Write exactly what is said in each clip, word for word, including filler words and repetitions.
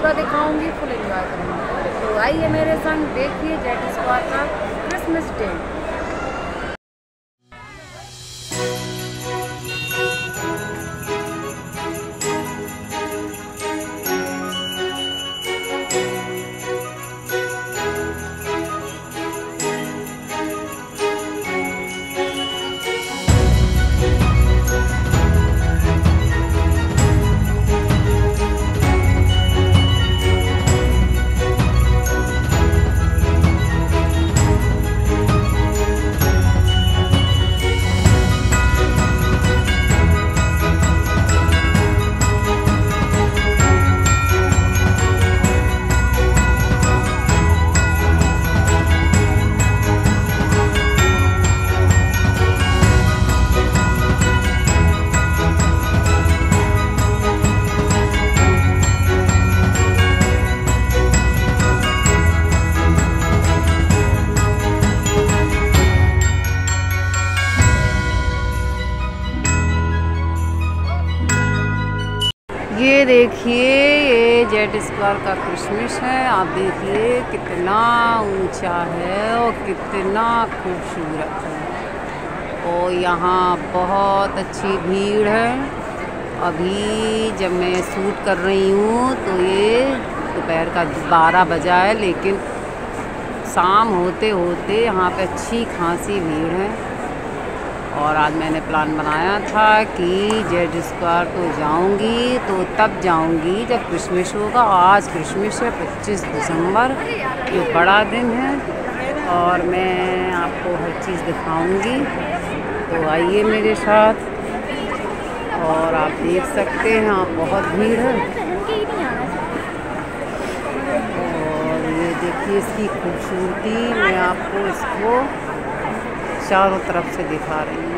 पूरा दिखाऊंगी, full enjoy करूँगी। तो आइए मेरे संग, देखिए जेड स्क्वायर का क्रिसमस डे। ये देखिए, ये जेड स्क्वायर का क्रिसमस है। आप देखिए कितना ऊंचा है और कितना खूबसूरत है। और यहाँ बहुत अच्छी भीड़ है। अभी जब मैं शूट कर रही हूँ तो ये दोपहर का बारह बजा है, लेकिन शाम होते होते यहाँ पे अच्छी खासी भीड़ है। और आज मैंने प्लान बनाया था कि जेड स्क्वायर तो जाऊंगी, तो तब जाऊंगी जब क्रिसमस होगा। आज क्रिसमस है पच्चीस दिसंबर, ये बड़ा दिन है और मैं आपको हर चीज़ दिखाऊंगी। तो आइए मेरे साथ। और आप देख सकते हैं यहाँ बहुत भीड़ है। और ये देखिए इसकी खूबसूरती, मैं आपको इसको चारों तरफ से दिखा रही हूँ।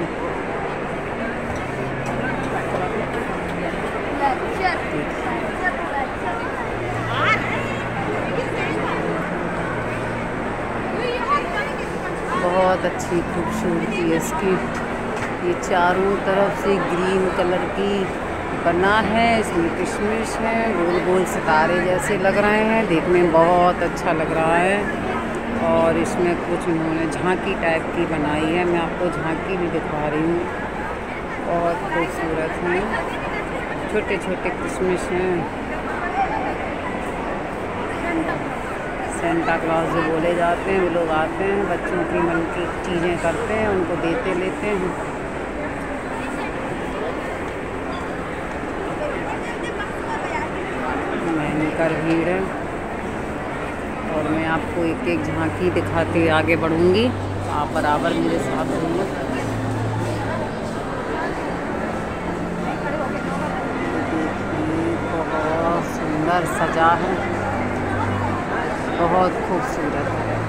बहुत अच्छी खूबसूरती है इसकी। ये चारों तरफ से ग्रीन कलर की बना है, इसमें किशमिश है, गोल गोल सितारे जैसे लग रहे हैं, देखने में बहुत अच्छा लग रहा है। और इसमें कुछ उन्होंने झांकी टाइप की बनाई है, मैं आपको झांकी भी दिखा रही हूँ। बहुत खूबसूरत हैं, छोटे छोटे किशमिश हैं। सेंटा क्लॉज जो बोले जाते हैं, वो लोग आते हैं, बच्चों की मन की चीज़ें करते हैं, उनको देते लेते हैं। भयंकर भीड़ है और मैं आपको एक एक झांकी दिखाते आगे बढ़ूंगी। आप बराबर मेरे साथ रहिए। बहुत सुंदर सजा है, बहुत खूबसूरत है।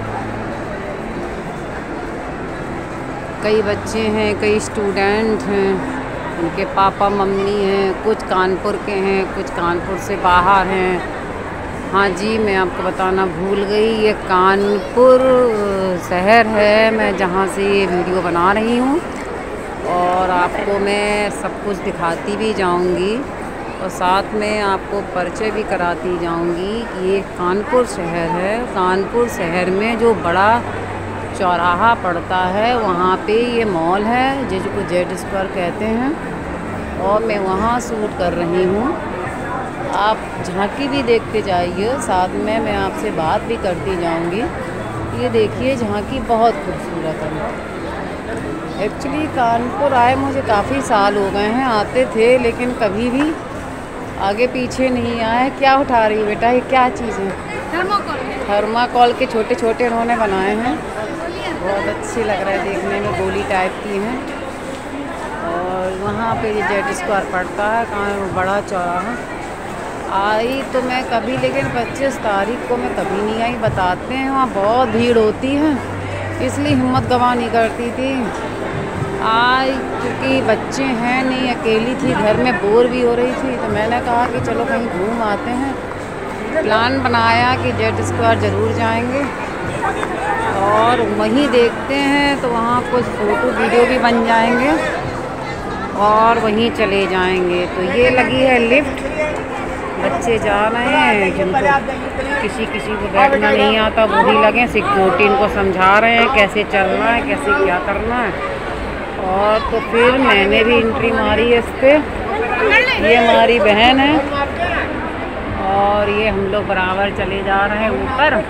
कई बच्चे हैं, कई स्टूडेंट हैं, उनके पापा मम्मी हैं, कुछ कानपुर के हैं, कुछ कानपुर से बाहर हैं। हाँ जी, मैं आपको बताना भूल गई, ये कानपुर शहर है मैं जहाँ से ये वीडियो बना रही हूँ। और आपको मैं सब कुछ दिखाती भी जाऊँगी और साथ में आपको परिचय भी कराती जाऊँगी कि ये कानपुर शहर है। कानपुर शहर में जो बड़ा चौराहा पड़ता है, वहाँ पे ये मॉल है जिसको जेड स्क्वायर कहते हैं, और मैं वहाँ शूट कर रही हूँ। आप झांकी भी देखते जाइए, साथ में मैं आपसे बात भी करती जाऊंगी। ये देखिए झांकी बहुत खूबसूरत है। एक्चुअली कानपुर आए मुझे काफ़ी साल हो गए हैं, आते थे लेकिन कभी भी आगे पीछे नहीं आए। क्या उठा रही है बेटा, ये क्या चीज़ है? थर्माकोल। थर्माकोल के छोटे छोटे उन्होंने बनाए हैं, बहुत अच्छी लग रहा है देखने में, गोली टाइप की हैं। और वहाँ पे ये जेड स्क्वायर पड़ता है, कहाँ बड़ा चौराहा। आई तो मैं कभी, लेकिन पच्चीस तारीख को मैं कभी नहीं आई। बताते हैं वहाँ बहुत भीड़ होती है, इसलिए हिम्मत गंवा नहीं करती थी। आई क्योंकि बच्चे हैं नहीं, अकेली थी घर में, बोर भी हो रही थी, तो मैंने कहा कि चलो कहीं घूम आते हैं। प्लान बनाया कि जेड स्क्वायर ज़रूर जाएंगे और वहीं देखते हैं, तो वहाँ कुछ फ़ोटो वीडियो भी बन जाएंगे और वहीं चले जाएंगे। तो ये लगी है लिफ्ट, बच्चे से जा रहे हैं, जिनको किसी किसी को बैठना नहीं आता वो भी लगे, सिक्योरिटी इनको समझा रहे हैं कैसे चलना है, कैसे क्या करना है। और तो फिर मैंने भी एंट्री मारी है इस पर। ये हमारी बहन है और ये हम लोग बराबर चले जा रहे हैं ऊपर,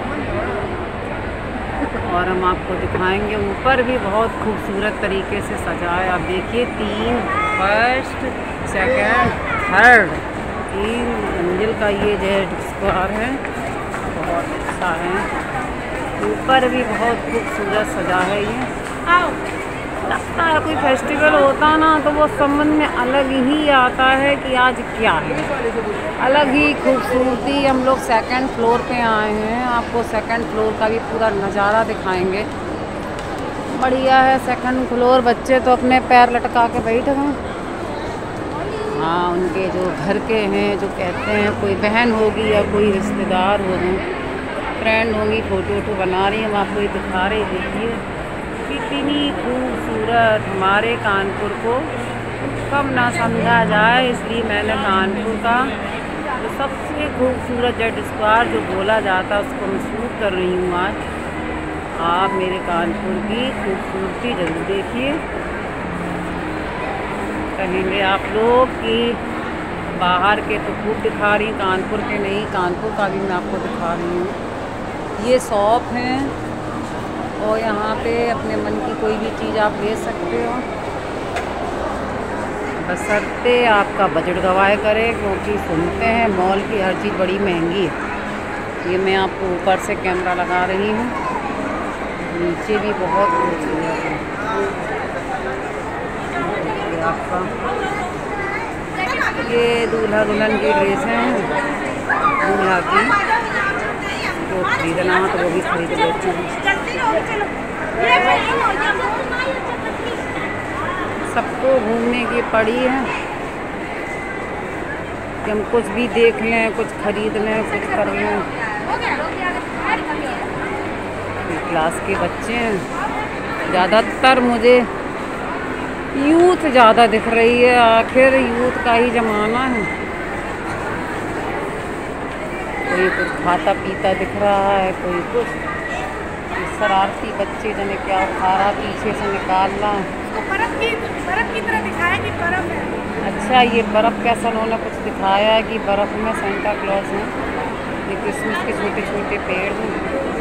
और हम आपको दिखाएंगे। ऊपर भी बहुत खूबसूरत तरीके से सजा है। आप देखिए, तीन फर्स्ट सेकंड थर्ड तीन मंजिल का ये जेड स्क्वायर है, बहुत अच्छा है। ऊपर भी बहुत खूबसूरत सजा है। ये लगता है कोई फेस्टिवल होता ना तो वो समझ में अलग ही आता है कि आज क्या है, अलग ही खूबसूरती। हम लोग सेकंड फ्लोर पे आए हैं, आपको सेकंड फ्लोर का भी पूरा नज़ारा दिखाएंगे। बढ़िया है सेकंड फ्लोर। बच्चे तो अपने पैर लटका के बैठे हैं। हाँ, उनके जो घर के हैं, जो कहते हैं कोई बहन होगी या कोई रिश्तेदार होगी, फ्रेंड होंगी, फ़ोटो वोटो बना रही हैं, हम आपको ये दिखा रहे। देखिए कितनी खूबसूरत। हमारे कानपुर को कम ना समझा जाए, इसलिए मैंने कानपुर का तो सबसे खूबसूरत जेड स्क्वायर जो बोला जाता है उसको मैं शूट कर रही हूँ आज। आप मेरे कानपुर की खूबसूरती जरूर देखिए। कहेंगे आप लोग कि बाहर के तो खूब दिखा रही, कानपुर के नहीं। कानपुर का भी मैं आपको दिखा रही हूँ। ये शॉप है और यहाँ पे अपने मन की कोई भी चीज़ आप ले सकते हो, बशर्ते आपका बजट गवाए करे, क्योंकि सुनते हैं मॉल की हर चीज़ बड़ी महंगी है। ये मैं आपको ऊपर से कैमरा लगा रही हूँ, नीचे भी बहुत खूबसूरत है। आपका ये दूल्हा दुल्हन की ड्रेस है, दूल्हा की तो खरीदना हो तो वो भी खरीद लेती हूँ। सबको घूमने की पड़ी है कि हम कुछ भी देख लें, कुछ खरीद लें, कुछ कर लें। क्लास के बच्चे हैं ज़्यादातर, मुझे यूथ ज़्यादा दिख रही है। आखिर यूथ का ही ज़माना है। कोई कुछ खाता पीता दिख रहा है, कोई कुछ शरारती बच्चे जने क्या खा रहा, पीछे से निकाल रहा है। बर्फ की बर्फ की तरह दिखाया कि बर्फ है। अच्छा, ये बर्फ़ कैसा उन्होंने कुछ दिखाया है कि बर्फ़ में सेंटा क्लॉज है। ये क्रिसमस के छोटे छोटे पेड़ हैं।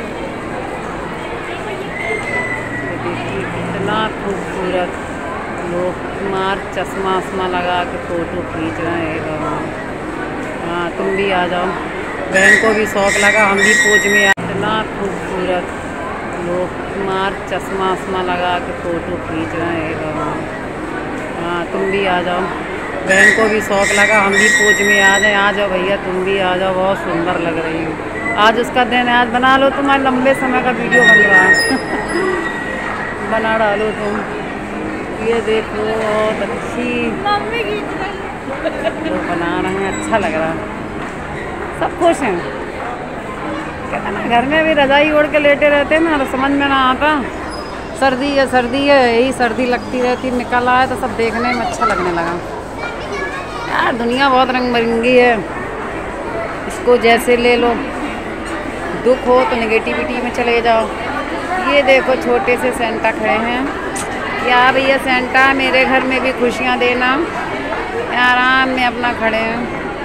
ये देखिए कितना खूबसूरत। लोग मार चश्मा वश्मा लगा के फ़ोटो खींच रहे हैं। हाँ, तुम भी आ जाओ, बहन को भी शौक़ लगा, हम भी पोज में आ। इतना खूबसूरत। लोग मार चश्मा वश्मा लगा के फ़ोटो खींच रहे हैं। हाँ, तुम भी आ जाओ, बहन को भी शौक़ लगा, हम भी पोज में आ जाए। आ जाओ भैया, तुम भी आ जाओ, बहुत सुंदर लग रही हो। आज उसका दिन है, आज बना लो। तुम्हारे लंबे समय का वीडियो बन रहा है बना डालो तुम। ये देखो बहुत अच्छी मम्मी की लोग बना रहे हैं, अच्छा लग रहा है। सब खुश हैं। कहते ना घर में भी रजाई ओढ़ के लेटे रहते हैं ना तो समझ में ना आता। सर्दी है सर्दी है, यही सर्दी लगती रहती। निकल आए तो सब देखने में अच्छा लगने लगा। यार दुनिया बहुत रंग बिरंगी है, इसको जैसे ले लो। दुख हो तो नेगेटिविटी में चले जाओ। ये देखो छोटे से सेंटा खड़े हैं। क्या भैया सेंटा, मेरे घर में भी खुशियाँ देना। आराम में अपना खड़े हैं।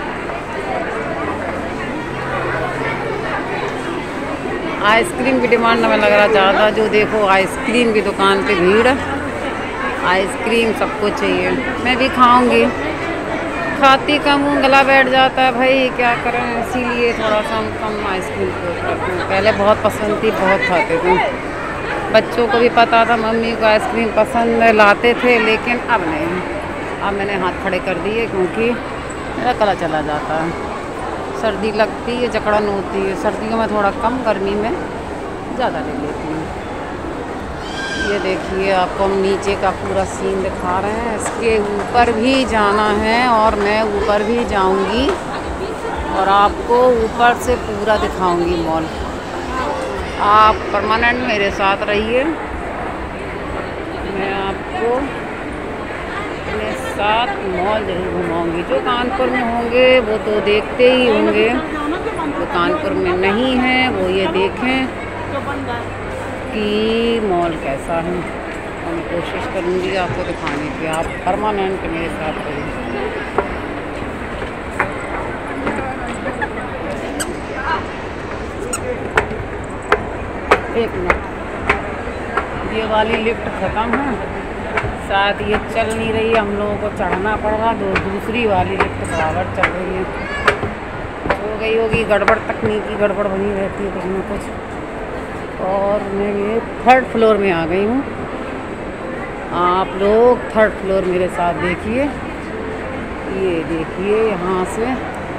आइसक्रीम की डिमांड हमें लग रहा ज़्यादा। जो देखो आइसक्रीम की दुकान पे भीड़ है। आइसक्रीम सबको चाहिए, मैं भी खाऊंगी। खाती कम हूँ, गला बैठ जाता है भाई, क्या करें, इसीलिए थोड़ा सा हम कम आइसक्रीम को करते हैं। पहले बहुत पसंद थी, बहुत खाते थे। बच्चों को भी पता था मम्मी को आइसक्रीम पसंद है, लाते थे, लेकिन अब नहीं। अब मैंने हाथ खड़े कर दिए क्योंकि मेरा गला चला जाता है। सर्दी लगती है, जकड़न होती है। सर्दियों में थोड़ा कम, गर्मी में ज़्यादा ले लेती हूँ। ये देखिए आपको हम नीचे का पूरा सीन दिखा रहे हैं। इसके ऊपर भी जाना है और मैं ऊपर भी जाऊंगी और आपको ऊपर से पूरा दिखाऊंगी मॉल। आप परमानेंट मेरे साथ रहिए, मैं आपको साथ मॉल ज़रूर घुमाऊंगी। जो कानपुर में होंगे वो तो देखते ही होंगे, जो कानपुर में नहीं है वो ये देखें कि मॉल कैसा है। और मैं कोशिश करूँगी आपको दिखाने की, आप परमानेंट मेरे साथ रहिए। एक मिनट, ये वाली लिफ्ट ख़त्म है, शायद ये चल नहीं रही है, हम लोगों को चढ़ना पड़ेगा। दो दूसरी वाली लिफ्ट बराबर चल रही है। हो गई होगी गड़बड़, तकनीकी गड़बड़ बनी रहती है कुछ ना कुछ। और मैं ये थर्ड फ्लोर में आ गई हूँ। आप लोग थर्ड फ्लोर मेरे साथ देखिए, ये देखिए यहाँ से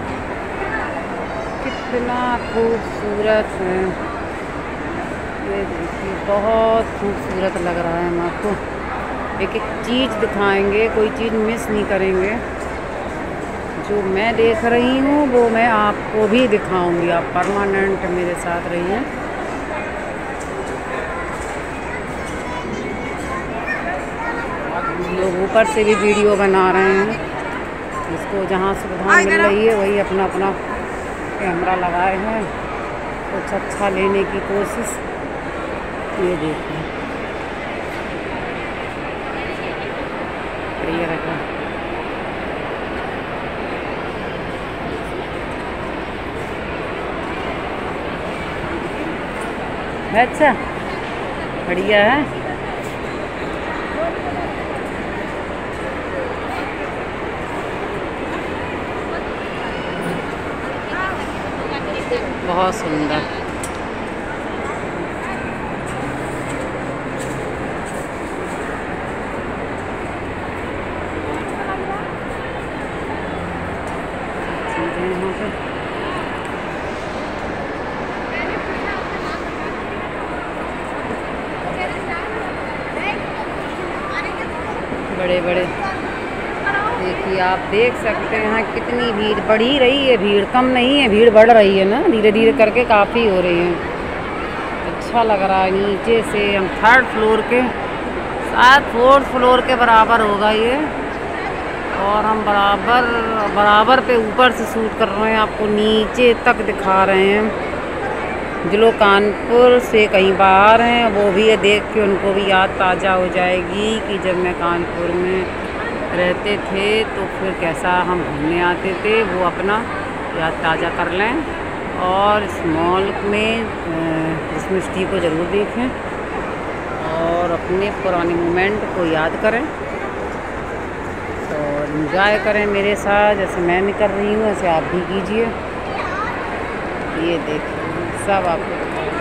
कितना खूबसूरत है। ये देखिए बहुत खूबसूरत लग रहा है। हम आपको एक एक चीज़ दिखाएंगे, कोई चीज़ मिस नहीं करेंगे। जो मैं देख रही हूँ वो मैं आपको भी दिखाऊंगी, आप परमानेंट मेरे साथ रहिए। लोग ऊपर से भी वीडियो बना रहे हैं, जिसको जहाँ सुविधा मिल रही है वही अपना अपना कैमरा लगाए हैं, कुछ अच्छा लेने की कोशिश। ये देखिए बढ़िया रखा। अच्छा बढ़िया है। बहुत सुंदर। बड़े बड़े देखिए, आप देख सकते हैं कितनी भीड़ बढ़ ही रही है। भीड़ कम नहीं है, भीड़ बढ़ रही है ना, धीरे धीरे करके काफ़ी हो रही है। अच्छा लग रहा है। नीचे से हम थर्ड फ्लोर के, शायद फोर्थ फ्लोर के बराबर होगा ये, और हम बराबर बराबर पे ऊपर से शूट कर रहे हैं, आपको नीचे तक दिखा रहे हैं। जो लोग कानपुर से कहीं बाहर हैं वो भी ये देख के उनको भी याद ताज़ा हो जाएगी कि जब मैं कानपुर में रहते थे तो फिर कैसा हम घूमने आते थे, वो अपना याद ताज़ा कर लें। और इस मॉल में क्रिसमस ट्री को ज़रूर देखें और अपने पुराने मोमेंट को याद करें और इंजॉय करें मेरे साथ। जैसे मैं भी कर रही हूँ ऐसे आप भी कीजिए। ये देखिए सब आपको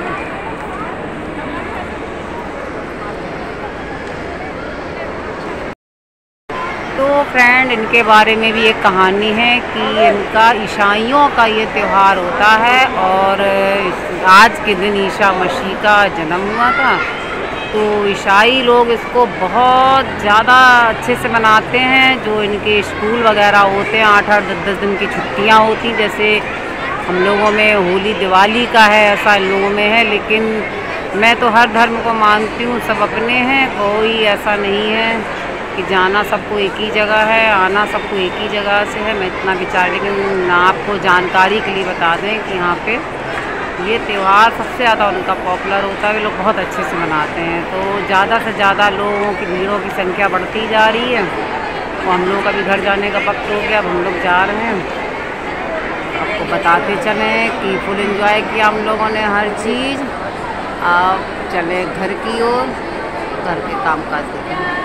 तो फ्रेंड, इनके बारे में भी एक कहानी है कि इनका ईसाइयों का ये त्यौहार होता है और आज के दिन ईसा मसीह का जन्म हुआ था। तो ईसाई लोग इसको बहुत ज़्यादा अच्छे से मनाते हैं। जो इनके स्कूल वगैरह होते हैं, आठ आठ दस दस दिन की छुट्टियां होती, जैसे हम लोगों में होली दिवाली का है, ऐसा इन लोगों में है। लेकिन मैं तो हर धर्म को मानती हूँ, सब अपने हैं, कोई ऐसा नहीं है कि जाना सबको एक ही जगह है, आना सबको एक ही जगह से है। मैं इतना विचार, लेकिन आपको जानकारी के लिए बता दें कि यहाँ पे ये त्यौहार सबसे ज़्यादा उनका पॉपुलर होता है, वे लोग बहुत अच्छे से मनाते हैं। तो ज़्यादा से ज़्यादा लोगों की, भीड़ों की संख्या बढ़ती जा रही है। तो हम लोगों का भी घर जाने का वक्त हो गया, अब हम लोग जा रहे हैं। आपको बताते चलें कि फुल एंजॉय किया हम लोगों ने हर चीज़। अब चले घर की ओर, घर के काम काज देखें।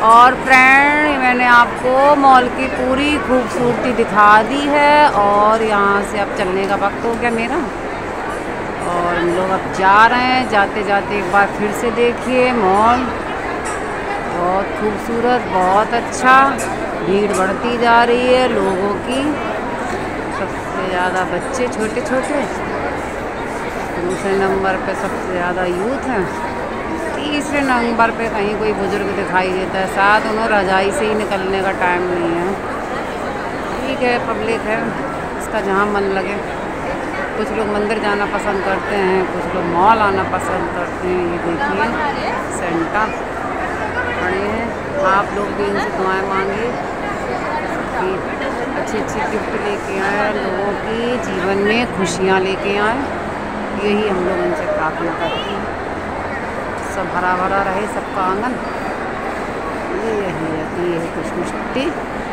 और फ्रेंड मैंने आपको मॉल की पूरी खूबसूरती दिखा दी है और यहाँ से अब चलने का वक्त हो गया मेरा और हम लोग अब जा रहे हैं। जाते जाते एक बार फिर से देखिए मॉल बहुत खूबसूरत, बहुत अच्छा। भीड़ बढ़ती जा रही है लोगों की, सबसे ज़्यादा बच्चे छोटे छोटे, दूसरे नंबर पे सबसे ज़्यादा यूथ है, तीसरे नंबर पे कहीं कोई बुजुर्ग दिखाई देता है, शायद उन्हें रजाई से ही निकलने का टाइम नहीं है। ठीक है, पब्लिक है, इसका जहाँ मन लगे। कुछ लोग मंदिर जाना पसंद करते हैं, कुछ लोग मॉल आना पसंद करते हैं। ये देखिए सेंटा खड़े हैं, आप लोग भी इनसे दुआएं मांगिए कि अच्छी अच्छी गिफ्ट लेके आए, लोगों की जीवन में खुशियाँ लेके आए। यही हम लोग उनसे प्रार्थना करते हैं, सब हरा भरा रहे सबका आंगन। ये यही है, ये है खुशमिष्टी।